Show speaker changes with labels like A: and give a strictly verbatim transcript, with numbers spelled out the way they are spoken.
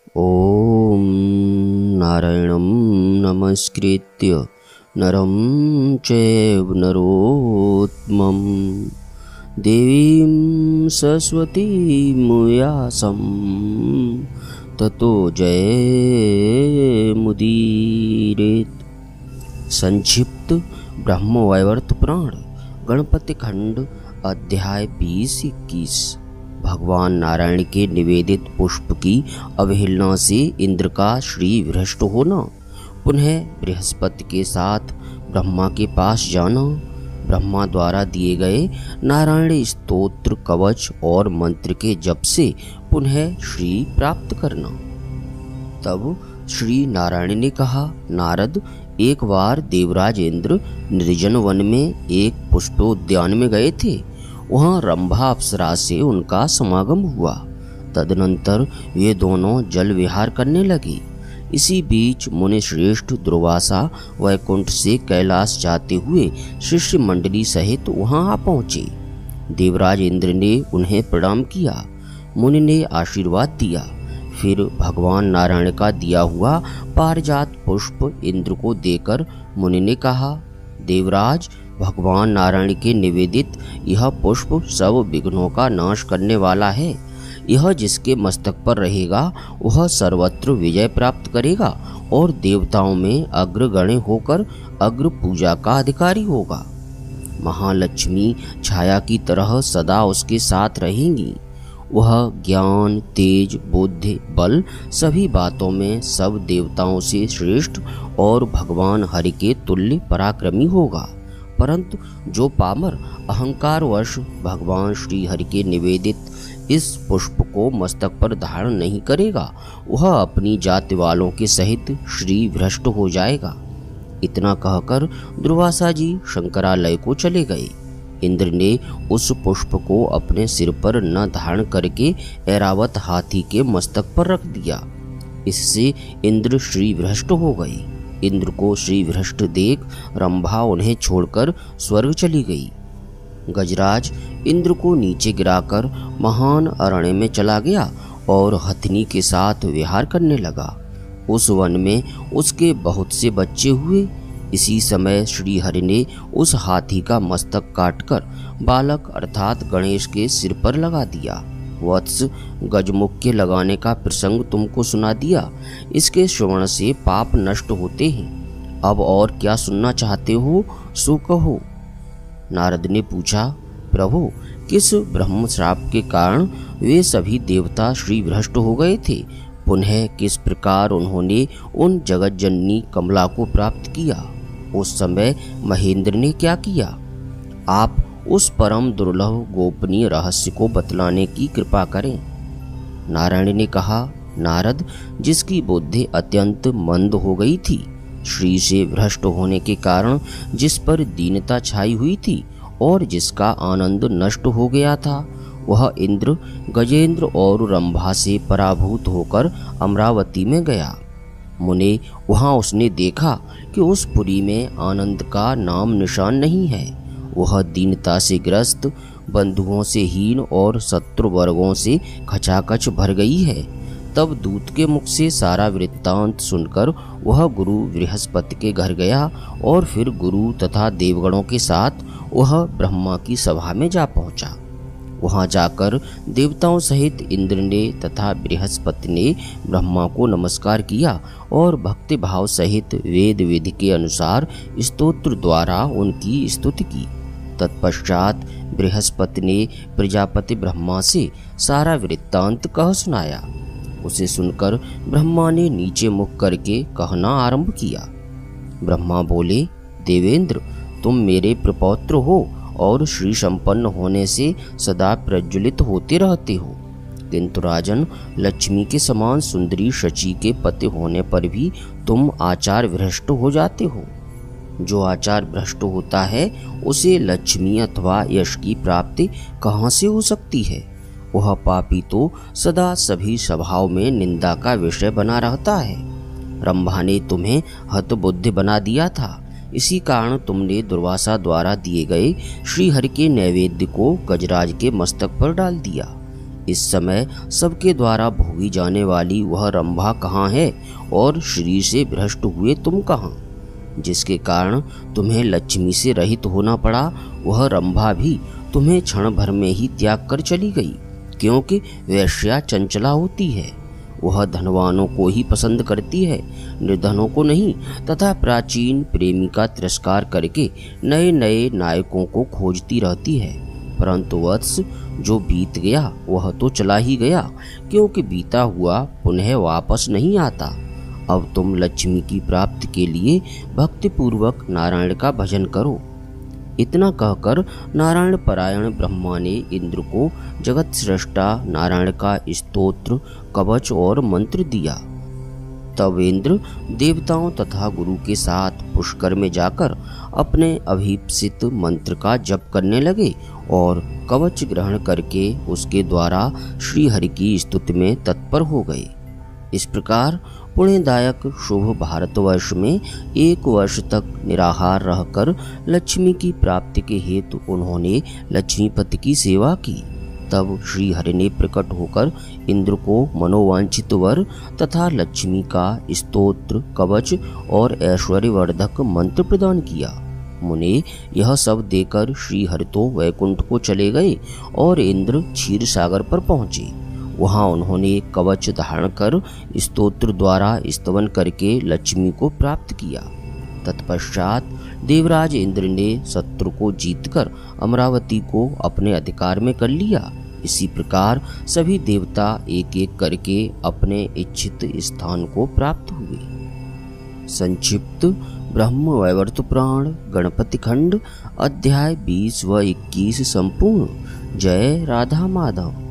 A: ॐ नारायणं नमस्कृत्य नरं चैव नरोत्तमं देवीं सरस्वतीं व्यासं ततो जयमुदीरयेत्। संक्षिप्त ब्रह्मवैवर्त पुराण गणपति खंड अध्याय बीस इक्कीस। भगवान नारायण के निवेदित पुष्प की अवहेलना से इंद्र का श्री भ्रष्ट होना, पुनः बृहस्पति के साथ ब्रह्मा के पास जाना, ब्रह्मा द्वारा दिए गए नारायण स्तोत्र कवच और मंत्र के जप से पुनः श्री प्राप्त करना। तब श्री नारायण ने कहा, नारद, एक बार देवराज इंद्र निर्जन वन में एक पुष्पोद्यान में गए थे। वहाँ रंभा अप्सरा से उनका समागम हुआ। तदनंतर वे दोनों जल विहार करने लगे। इसी बीच मुनि श्रेष्ठ दुर्वासा वैकुंठ से कैलाश जाते हुए शिष्य मंडली सहित वहाँ आ पहुँचे। देवराज इंद्र ने उन्हें प्रणाम किया। मुनि ने आशीर्वाद दिया। फिर भगवान नारायण का दिया हुआ पारिजात पुष्प इंद्र को देकर मुनि ने कहा, देवराज, भगवान नारायण के निवेदित यह पुष्प सब विघ्नों का नाश करने वाला है। यह जिसके मस्तक पर रहेगा वह सर्वत्र विजय प्राप्त करेगा और देवताओं में अग्रगण्य होकर अग्र पूजा का अधिकारी होगा। महालक्ष्मी छाया की तरह सदा उसके साथ रहेंगी। वह ज्ञान, तेज, बुद्धि, बल सभी बातों में सब देवताओं से श्रेष्ठ और भगवान हरि के तुल्य पराक्रमी होगा। परंतु जो पामर अहंकारवश भगवान श्री हरि के निवेदित इस पुष्प को मस्तक पर धारण नहीं करेगा, वह अपनी जाति वालों के सहित श्री भ्रष्ट हो जाएगा। इतना कहकर दुर्वासा जी शंकरालय को चले गए। इंद्र ने उस पुष्प को अपने सिर पर न धारण करके ऐरावत हाथी के मस्तक पर रख दिया। इससे इंद्र श्री भ्रष्ट हो गए। इंद्र को श्री भ्रष्ट देख रंभा उन्हें छोड़कर स्वर्ग चली गई। गजराज इंद्र को नीचे गिराकर महान अरण्य में चला गया और हथिनी के साथ विहार करने लगा। उस वन में उसके बहुत से बच्चे हुए। इसी समय श्री हरि ने उस हाथी का मस्तक काटकर बालक अर्थात गणेश के सिर पर लगा दिया। वत्स, गजमुख के लगाने का प्रसंग तुमको सुना दिया। इसके श्रवण से पाप नष्ट होते हैं। अब और क्या सुनना चाहते हो सो कहो। नारद ने पूछा, प्रभु, किस ब्रह्म श्राप के कारण वे सभी देवता श्री भ्रष्ट हो गए थे? पुनः किस प्रकार उन्होंने उन जगत जननी कमला को प्राप्त किया? उस समय महेंद्र ने क्या किया? आप उस परम दुर्लभ गोपनीय रहस्य को बतलाने की कृपा करें। नारायण ने कहा, नारद, जिसकी बुद्धि अत्यंत मंद हो गई थी, श्री से भ्रष्ट होने के कारण जिस पर दीनता छाई हुई थी और जिसका आनंद नष्ट हो गया था, वह इंद्र, गजेंद्र और रंभा से पराभूत होकर अमरावती में गया। मुने वहाँ उसने देखा कि उस पुरी में आनंद का नाम निशान नहीं है। वह दीनता से ग्रस्त, बंधुओं से हीन और शत्रु वर्गों से खचाखच भर गई है। तब दूत के मुख से सारा वृत्तांत सुनकर वह गुरु बृहस्पति के घर गया और फिर गुरु तथा देवगणों के साथ वह ब्रह्मा की सभा में जा पहुंचा। वहां जाकर देवताओं सहित इंद्र ने तथा बृहस्पति ने ब्रह्मा को नमस्कार किया और भक्ति भाव सहित वेद विधि के अनुसार स्तोत्र द्वारा उनकी स्तुति की। तत्पश्चात बृहस्पति ने प्रजापति ब्रह्मा से सारा वृत्तांत कह सुनाया। उसे सुनकर ब्रह्मा ने नीचे मुख करके कहना आरंभ किया। ब्रह्मा बोले, देवेंद्र, तुम मेरे प्रपौत्र हो और श्री संपन्न होने से सदा प्रज्वलित होते रहते हो। किंतु राजन, लक्ष्मी के समान सुंदरी शची के पति होने पर भी तुम आचार भ्रष्ट हो जाते हो। जो आचार भ्रष्ट होता है उसे लक्ष्मी अथवा यश की प्राप्ति कहाँ से हो सकती है? वह पापी तो सदा सभी सभाओं में निंदा का विषय बना रहता है। रंभा ने तुम्हें हतबुद्धि बना दिया था। इसी कारण तुमने दुर्वासा द्वारा दिए गए श्री हरि के नैवेद्य को गजराज के मस्तक पर डाल दिया। इस समय सबके द्वारा भोगी जाने वाली वह रंभा कहाँ है और शरीर से भ्रष्ट हुए तुम कहाँ? जिसके कारण तुम्हें लक्ष्मी से रहित होना पड़ा, वह रंभा भी तुम्हें क्षण भर में ही त्याग कर चली गई, क्योंकि वेश्या चंचला होती है। वह धनवानों को ही पसंद करती है, निर्धनों को नहीं, तथा प्राचीन प्रेमी का तिरस्कार करके नए नए नायकों को खोजती रहती है। परंतु वत्स, जो बीत गया वह तो चला ही गया, क्योंकि बीता हुआ पुनः वापस नहीं आता। अब तुम लक्ष्मी की प्राप्ति के लिए भक्तिपूर्वक नारायण का भजन करो। इतना कहकर नारायण परायण ब्रह्मा ने इंद्र को जगत सृष्टा नारायण का स्तोत्र, कवच और मंत्र दिया। तब इंद्र देवताओं तथा गुरु के साथ पुष्कर में जाकर अपने अभीप्सित मंत्र का जप करने लगे और कवच ग्रहण करके उसके द्वारा श्री हरि की स्तुति में तत्पर हो गए। इस प्रकार पुण्यदायक शुभ भारतवर्ष में एक वर्ष तक निराहार रहकर लक्ष्मी की प्राप्ति के हेतु उन्होंने लक्ष्मीपति की सेवा की। तब श्री हरि ने प्रकट होकर इंद्र को मनोवांछित वर तथा लक्ष्मी का स्तोत्र, कवच और ऐश्वर्यवर्धक मंत्र प्रदान किया। मुने, यह सब देकर श्री हरि तो वैकुंठ को चले गए और इंद्र क्षीर सागर पर पहुँचे। वहाँ उन्होंने कवच धारण कर स्तोत्र द्वारा स्तवन करके लक्ष्मी को प्राप्त किया। तत्पश्चात देवराज इंद्र ने शत्रु को जीतकर अमरावती को अपने अधिकार में कर लिया। इसी प्रकार सभी देवता एक एक करके अपने इच्छित स्थान को प्राप्त हुए। संक्षिप्त ब्रह्म वैवर्त पुराण गणपति खंड अध्याय बीस व इक्कीस संपूर्ण। जय राधा माधव।